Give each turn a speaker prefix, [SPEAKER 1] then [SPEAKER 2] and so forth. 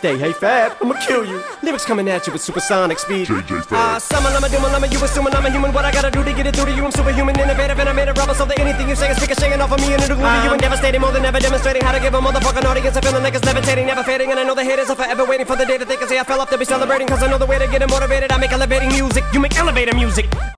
[SPEAKER 1] birthday. Hey Fab, I'ma kill you. Lyrics coming at you with supersonic speed. Summon, I'm a doom, I'm a you assuming I'm a human. What I gotta do to get it through to you? I'm superhuman, innovative, and I made a rubber so that anything you say is ricocheting off of me and it'll glue to you and devastating more than ever, demonstrating how to give a motherfucking audience a feeling like it's levitating, never fading. And I know the haters are forever waiting for the day that they can say I fell off to be celebrating, cause I know the way to get it motivated. I make elevating music, you make elevator music.